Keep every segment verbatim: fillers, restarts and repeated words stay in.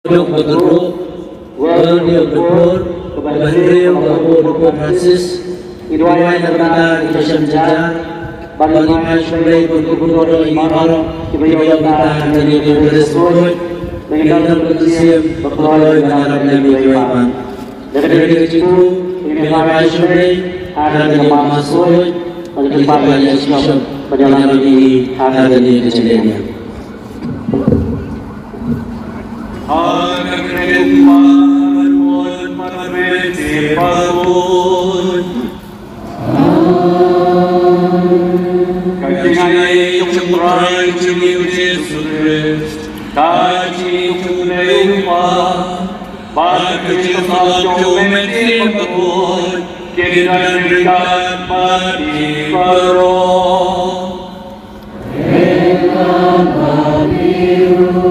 Untuk bergeruk, World Report, Kebanyakan Bapak Doktor Francis, Idwai Neraka Indonesia Menjajar, Bagi Masyarakat Berkumpul Imarah, Kibaya Kita Jadi Berkesempatan, Mengenal Berkesiam, Berkeluar Berharap Nabi Iman. Dari itu, Mengenal Masyarakat, Ada di Masuk, Bagi Bapak Yesus, Perjalanan ini ada di kejadiannya. Amin. Marun marmeti parun. Kaji yung pray jumi Yesus Kristus. Kaji yung lewa. Bagi sabdo meti parun. Kiran rikat mati parun. Elam biru.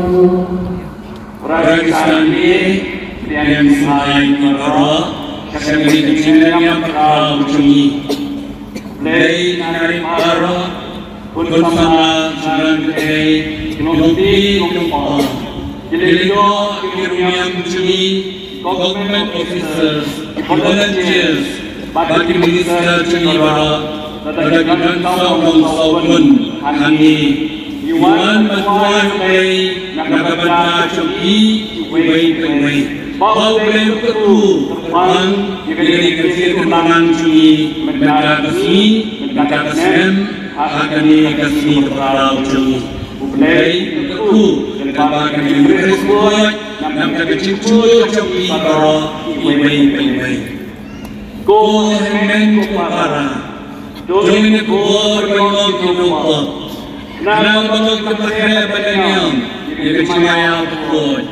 Ragisani yang selain merah, kami dengan perahu cumi. Lei nari marah, pun sama jalan kei, kinoti kumpa. Jelilo kiriam cumi, government officers, volunteers, bagi minister cumi bara, tadagan tahun tahun kami. Yuan batuan kei, nakabata cumi, wei wei. Bau beli ketu, terbang, jadi kasih kemenangan cumi, mendarat kasih, mendarat kasih, akan dikasih kepada cumi. Beli ketu, terbang kami beresbuat, nak kecil cumi para, wei wei wei. Ko hemen ko para, join ko bermain kinupa. Nama bangun kepada badannya, jadi semaya pun.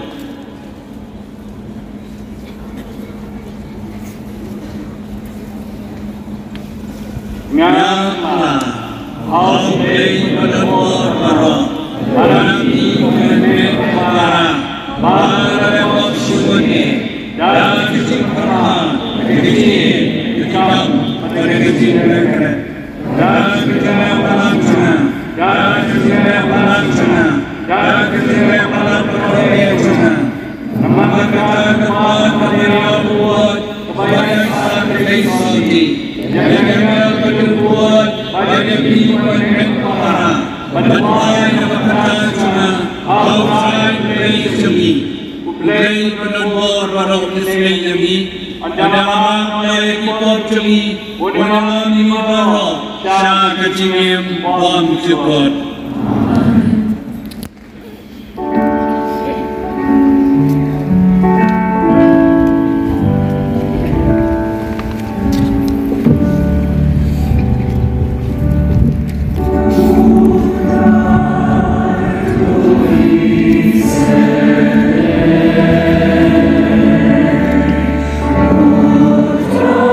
Nyama, hati berdoa marah, hati mengenai marah, marah maksudnya, dan kecemasan, kecil, kecam, pada kecil mereka, dan kecemasan sana. Dan kesihatan malam sana, dan kesihatan malam perayaan sana. Namakan Tuhan pada buat kebayaan saat terjadi. Jangan berbuat pada bimbingan dan para pada orang yang berkata sana. Awal dari sini, mulai penumbuh baru kesini lagi. Anjaman oleh kita cumi, wanita ni baru. Syah kecingim bom sebut.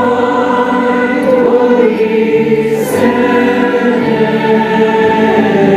Yeah.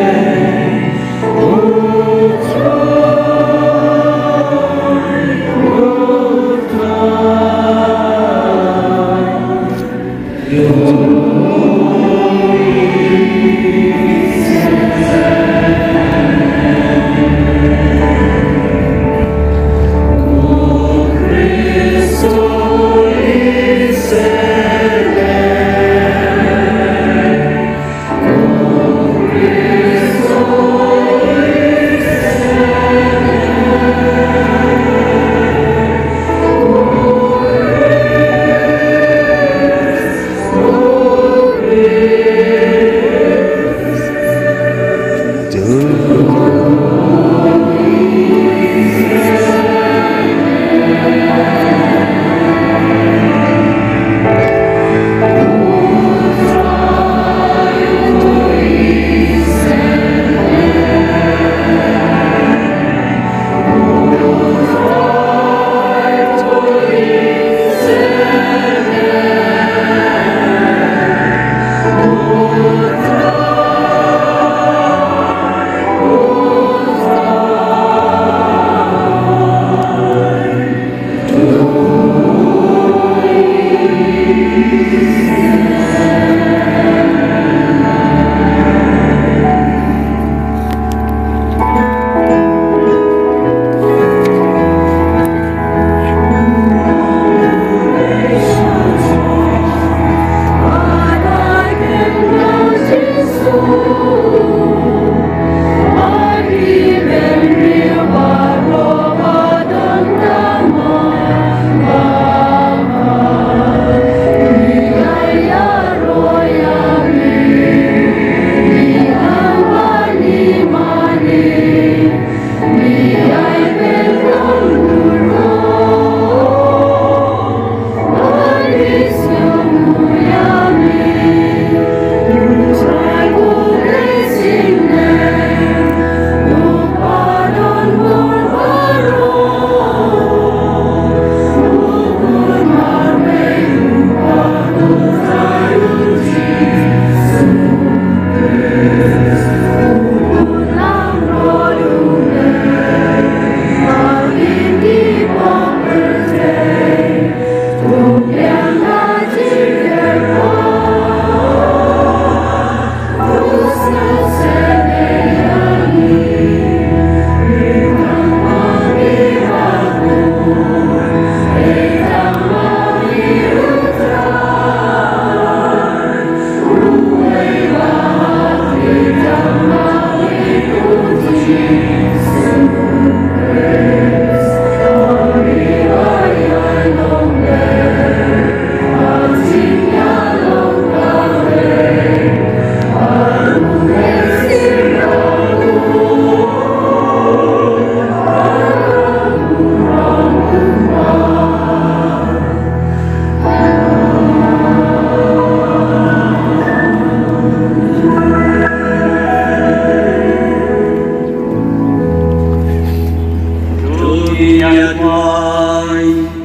Tuai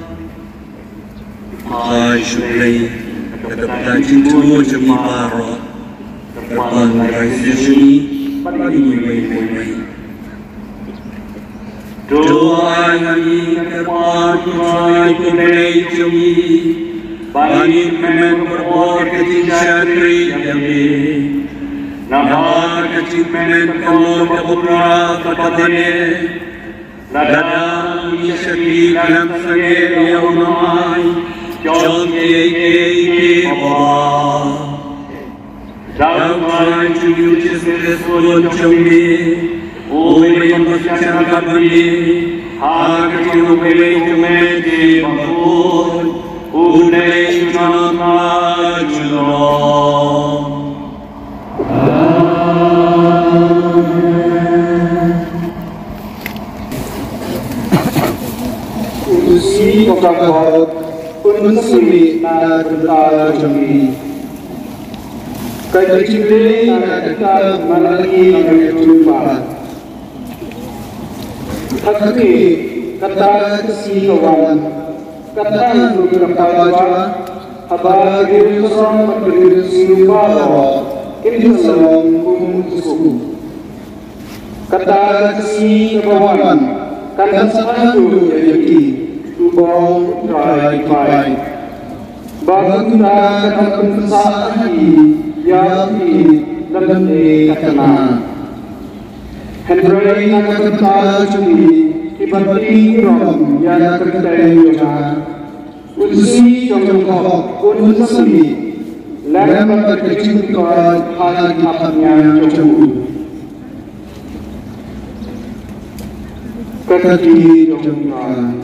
Hai Syukai Kata cintu jemi baro Terbang raisi sini Bagi mai-mai Doa kami kepada Tuai Tunai jemi Bagi kemen berbuat kecintaan kami Nama kecintaan kalau berpura kepadanya Ladang isyaki dalam segi yang namai Jom kei-kei kebawah Dalam tujuh jenis pun jombi Ui yang bersyarakat bani Hak kecil kei kemedi bangun Unai nama julong Usi kokakot unsuri na kita jami kaya cipte na kita malaki mencuba hakki kata si kawan kata beberapa jua abadi usang berdiri siapa ini salam kumsuku kata si kawan kata satu yaitu Tubong try-try Bagunda katang saahi Yaki Lalane katana Henry nakatata jumi Ibati rom Yana katay yona Unsi jomjongkok Unsami Lamang katachintod Hagi kapanya jomjong Katati jomjong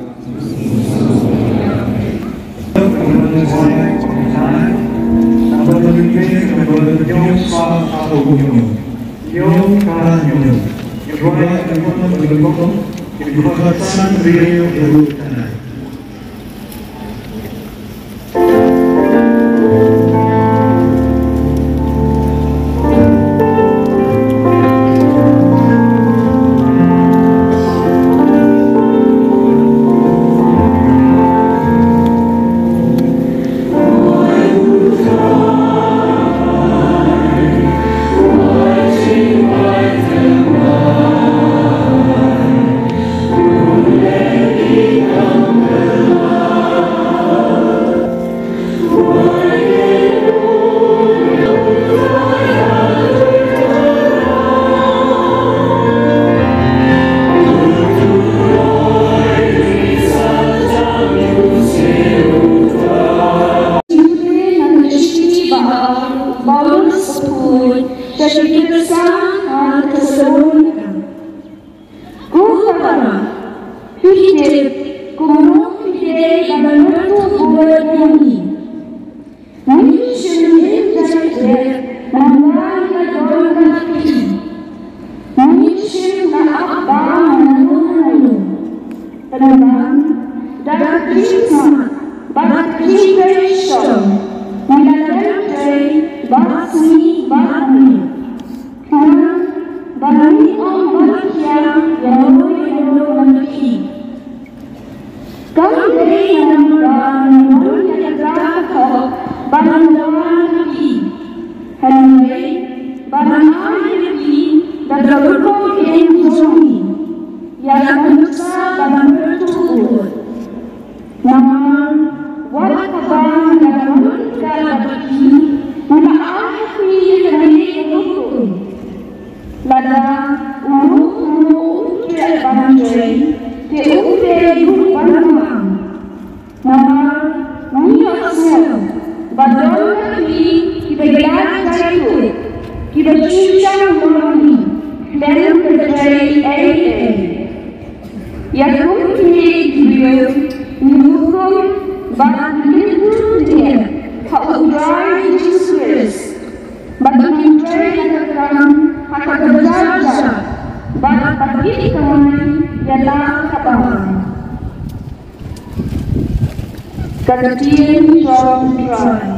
Kemudian John Dry.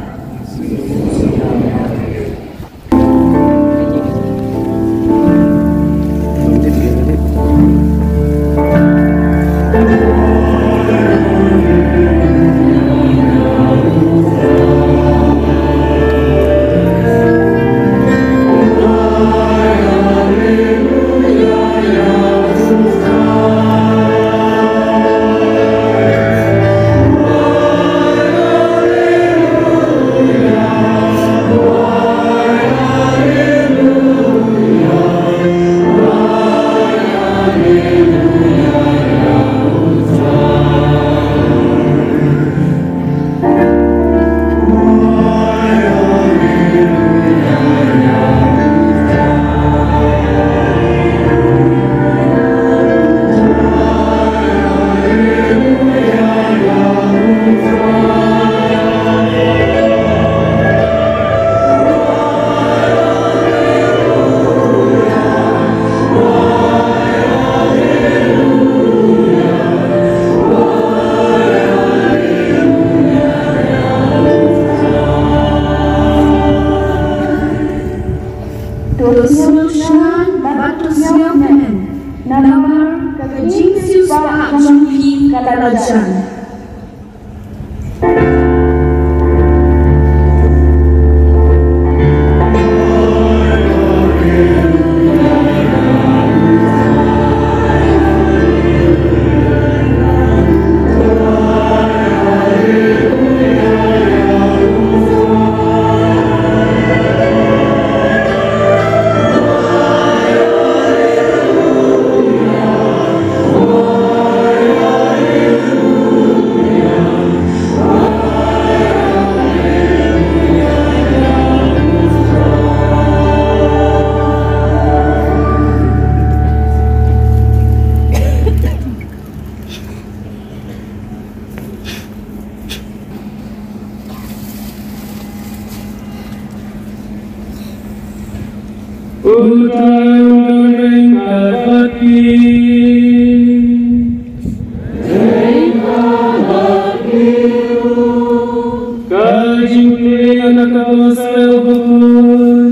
Thank you. kerajaan. Utang kapati, kajing anak kawasan pun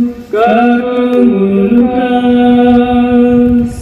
kakungulkas,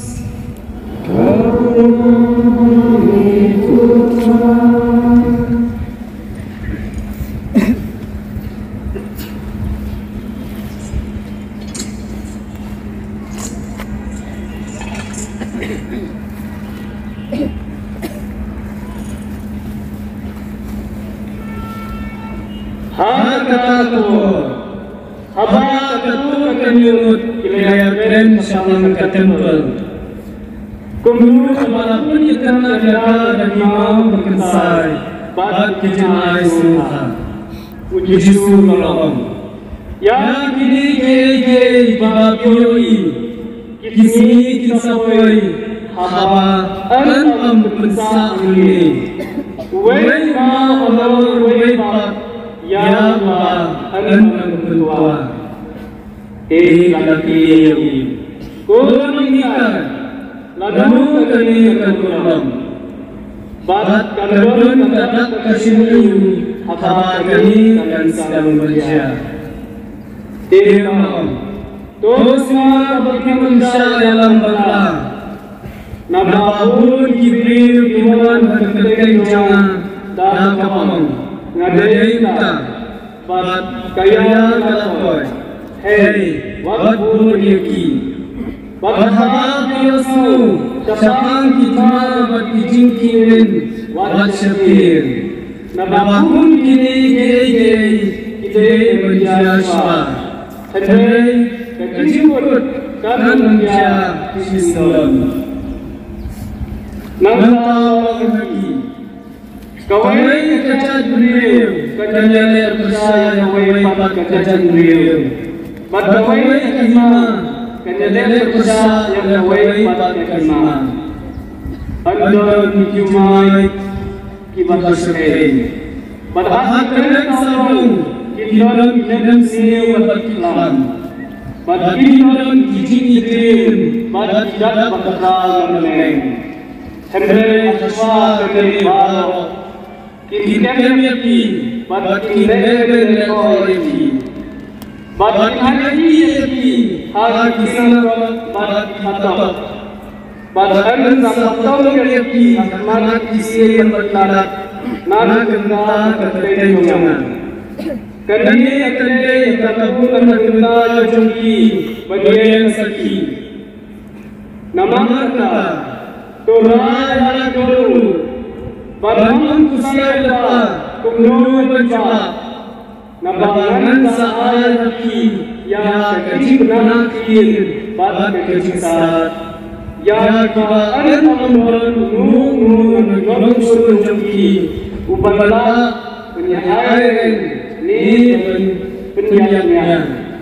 Hakataku, haba katu kanyut kilayakan salang katempel. Kumulu amalapun ikan agak dan imam berkensai, bat kejenai suha, uji sulam. Yang kini keke babioi, kisini kisapoi, haba an am berkensa ini. Wei ma amal wei bat. Ya Allah, Anda berdoa. Eh, laki ini, kau mengikat, lalu kami akan pulang. Bat kandun tak kesini, haba kami akan sedang bekerja. Eh, maaf, tosma bagi manusia dalam bala. Nabapun Jibril iman berkekai jangan dah kapang. Ngadai kita, bat kaya kalapoy, hey, wat pun yaki, bat haba kiyasu, syafang kita bat kijingkin, wat syafir, nabapun kini gay gay, kita berjasa, hadai kajingkut kanan menja Islam, nangtawa lagi. Kawai kejadian beliau, kejadian percaya kawai pat kejadian beliau. Bat kawai kejima, kejadian percaya kawai pat kejima. Anda dijumai kibat sekai. Bat hak kena sabung, kidalam kidalam sini bat Islam. Bat kidalam kijing kirim, bat tidak bakal meneng. Hendai aswa kene baro. Kita kami bat kita kami kolektif, bat kami kami hal kita bat hatap, bat anda sapatau kami semangat isi berlarat, nana kena keterima jangan. Kerana kerana terkabul kena jumpi bagian saki. Nama kata Tuhan Allah dulu. Bangun kusiapa, kumnu berjumpa. Nabangan saal haki, ya kecil nakir, bat kecil saat. Ya kibaan amun nungun nungun suruh jumpi. Ubala penyaharan ni penyahannya.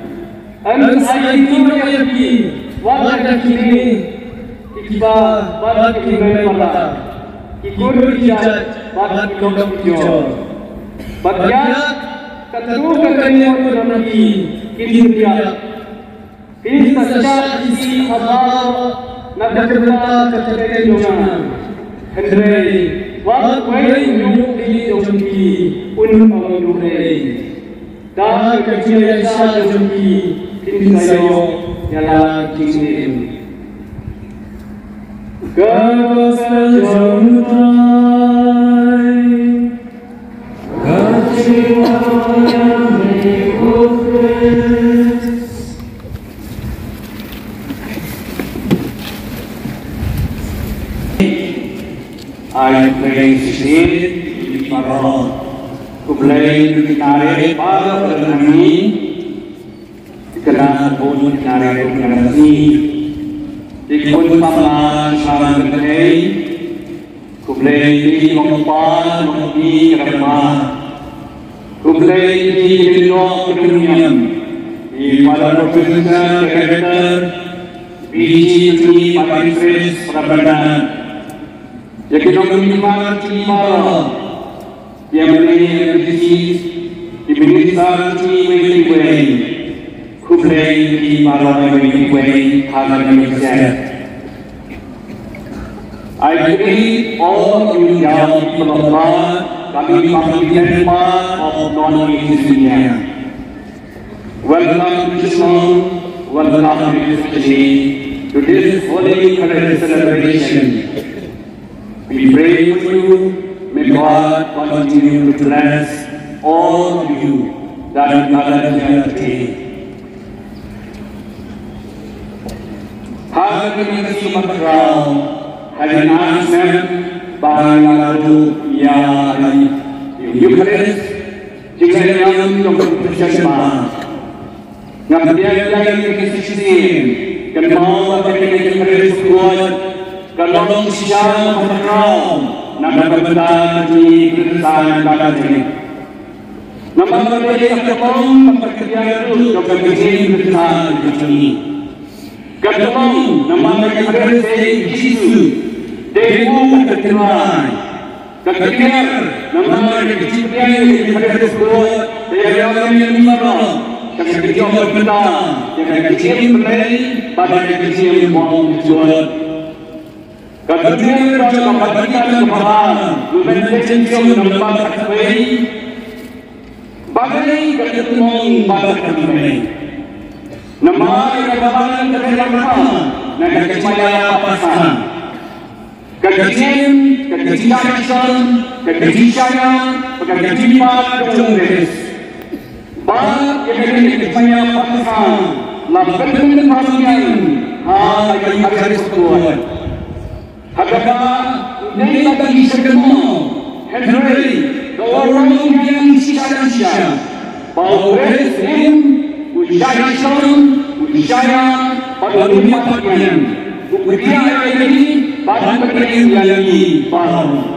Ansai itu yaki, wadah kini, tiba bat kini pada. Ikut jat, bat kau jor. Bagian ketua kerana bernaki kini dia. Kini saja isi abang nak berkata keterkait jangan. Hendai waktu kau nyuk di jomki pun kau nyukai. Dah kecil saya jomki kini saya nyala kini. Kau saja praise it, para kublai kinare para kami kerana pun kinare kami ikut paman sang kedai kublai di kompan di kerana kublai di luar dunia di pada provinsi karakter biji ini paling fresh perabdanan jadi kami memang cuma yang menjadi di minister di Wei kublai di malam Wei hari Malaysia. I greet all you young people of God coming from the part of non-Muslim India. Welcome to Islam, welcome to Christianity, to this holy celebration. We pray for you. May God continue to bless all of you that are gathered here today. Having Sumatra, having answered by Ladu Yari, Eucharist, Jigayam Yom Nabiyan Kishin, Kanal of the Eucharist God, Kalong Sham Patram. Nampak di perusahaan kakaknya. Nampak dari ketemu pekerjaan itu dokter kecil perusahaan kami. Ketemu nampak dari Yesus dari ketemuan. Kemudian nampak dari kecilnya dari sekolah dari orang yang marah. Kemudian kita yang kecil mulai pada kecil mau jual. Kemudian kita memberikan kepada Lumenjen yang nampak kami bagai ketemu pada kami. Nama kebahagiaan terhadap negara kecaya apa sah? Kekecilan, kekecilan, kekecilan, kekecilan Congress. Bahagia yang kecaya apa sah? Lakukan perhatian, hal yang harus dilakukan. Hadapan ini bagi semua Henry, orang yang sisa-sisa, Paulus yang usia usia pada dunia bagian, usia ini pada bagian yang baru.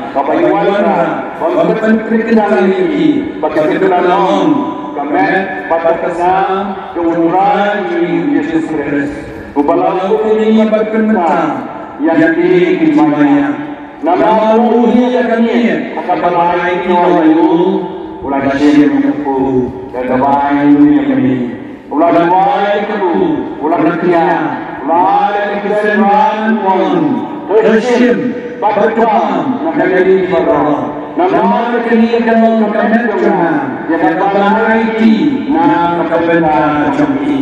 kapayuan bangkan kekedalan ini bagi kedalam kami pada kesam keumuran Yesus Kristus ubalau ini berkenaan yang di Maya nama Tuhan yang kami akan berlari kewayu ulah kasih mengaku dan kebayu yang kami ulah kebayu keku ulah ketiak ulah keseruan pun tersim berkam nak jadi pada nama kini kalau kami cuma yang berlari di nama kebenaran kami.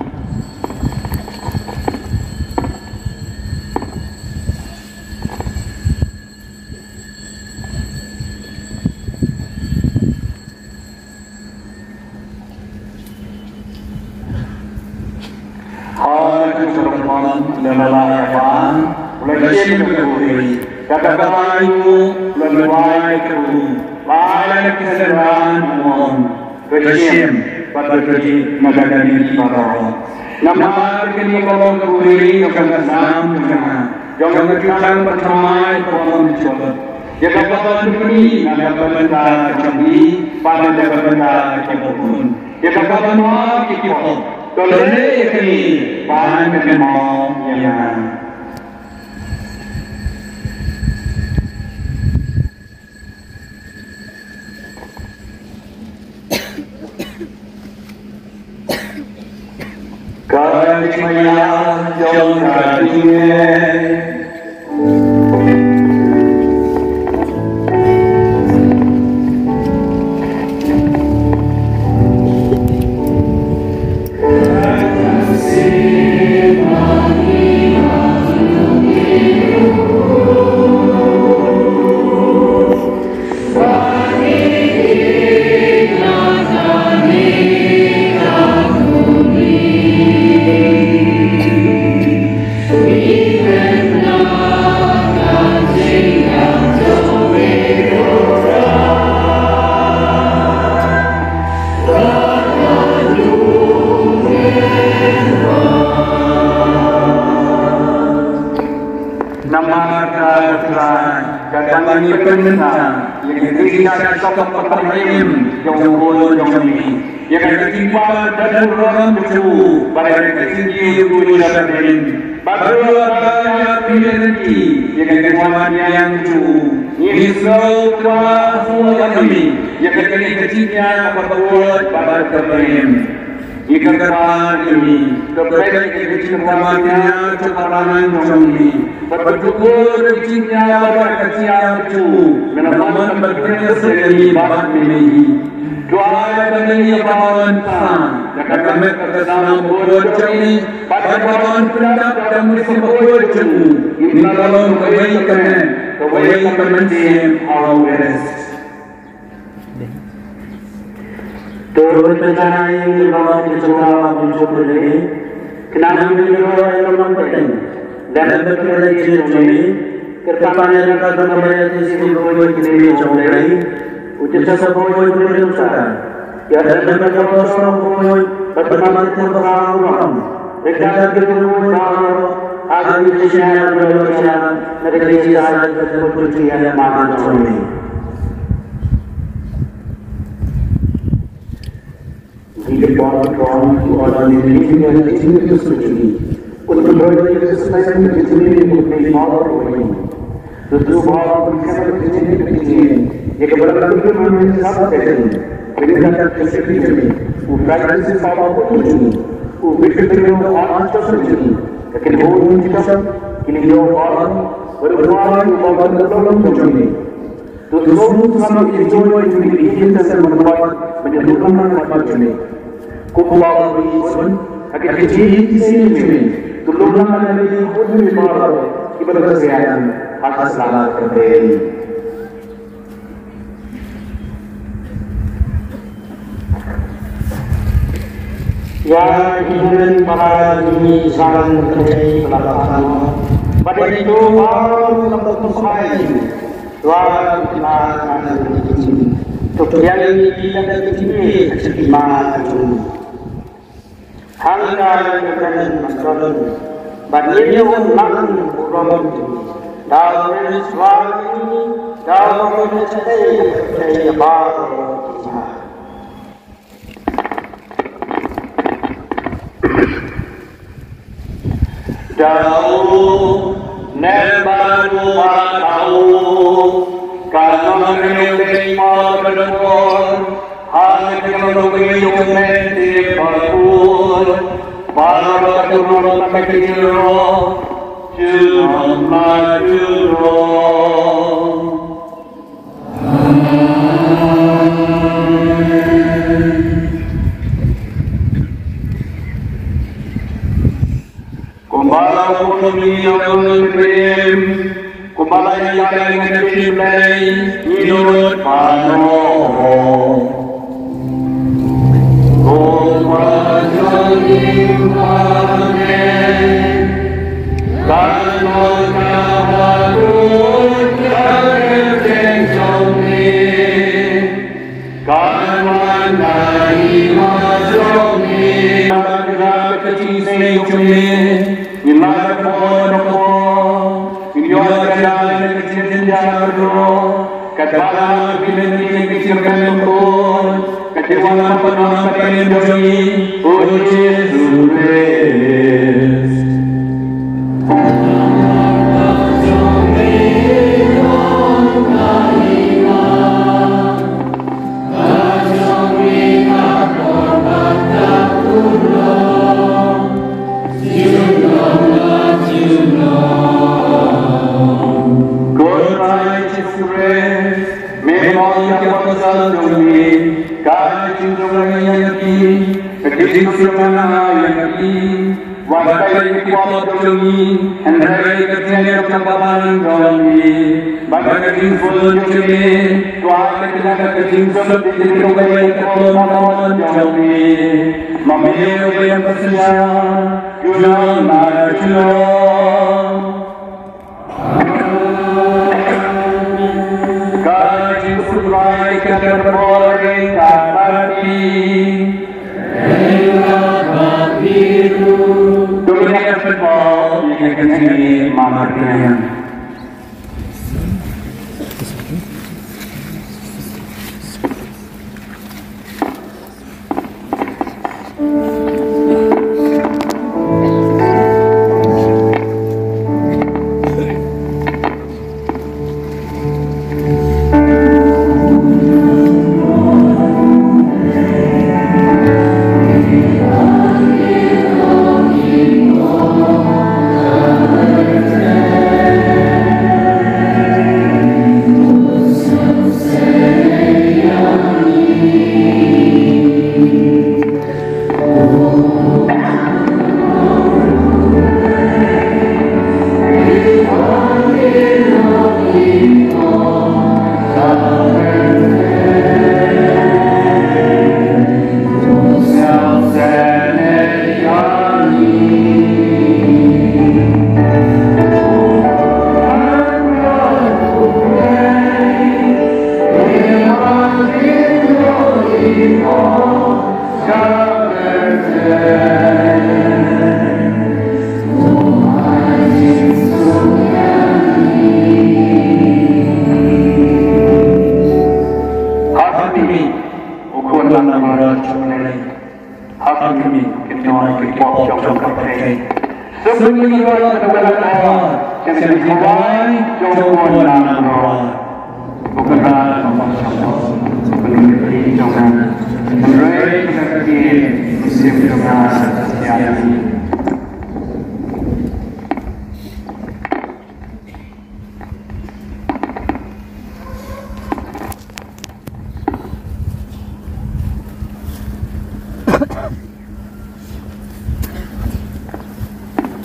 Lelalayapan, ulasiem kekuri, kata-kata itu leluai keku, lain keseruan mohon, kesiem, pada kerja magagani para. Nama kini kalau kekuri, jangan senam, jangan, jangan jangan bersamai pohon coba. Jika kapan kini, nak benda kami, pada jaga benda kepun. Jika kapan mau kipot. Kalau ini bahan mau yang Kaya jauh kalinya. Kami penentang yang kita sokong pertanyaan yang boleh kami yang ketimpa dan orang berseru pada ketinggi urusan berin bagaimana pilih yang kemudian yang cu Yesus Tuhan kami yang ketingginya berbuat pada keberin ikan ini kebaik kecintaannya cekarangan kami bersyukur kecintaannya berkasihan cu menawan berkena sekali bahan ini doa bagi kawan san dan kami bersama berdoa ini pada kawan pendap dan bersama cu ini kalau kebaikan kebaikan manusia always. Turut bencana yang dibawa di Jawa muncul ini, kenapa beliau yang penting dan berkaitan dengan ini, kerana yang akan kembali di sini boleh kini jauhai, ujian sebuah boleh usaha, ya dan mereka bersama boleh berteman dengan orang, mereka berkumpul hari ini saya berbicara negeri saya berkumpul yang mana ini. Jika orang orang itu ada di sini, ada di sini itu sendiri. Untuk berada di sini, di sini mungkin malah orang. Tentu malah berkata di sini di sini. Jika berada di sini, siapa ini? Mereka di sini ini. Upaya siapa pun ini. Upaya itu orang sendiri. Tapi orang kita, ini orang berbuat bukan dalam sendiri. Tentu sama itu juga kita semua menjadikan manfaat ini. Kumpul pun akan kecil di sini. Tolonglah kami untuk membawa ibadah kesehatan asal kembali. Ya, ingin para ini saran terjadi pelaksanaan. Pada itu baru dapat mencapai doa kita akan begini. Yang ini tidak begini setiap hangga dengan masalah banyak orang orang dalam Islam Kamu mencintai percaya bahagia. Jauh nembaru tahu karena menyukai makan hanya menyukai menti pun para turun kecil cuma maju. Kumbala kami yang berem, kumbala yang terpilih, minut pano. Kumbala yang karena kawan terjengkel kawan dari masuk kecil Ilaga pohon pohon, ini orang kecil jauh, katakan bila kecil pohon, kecewa penuh pendoi, uji sulit. And very good kapalan kami, bagi full kami, tuan kita kecil sebab kita kembali kapalan kami, memilih yang bersama, jual jual. Kaji furai kita berboleh kapati, kapiru. Dunia football yang kecil mamarnya.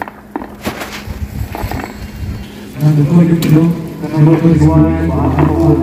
Thank you.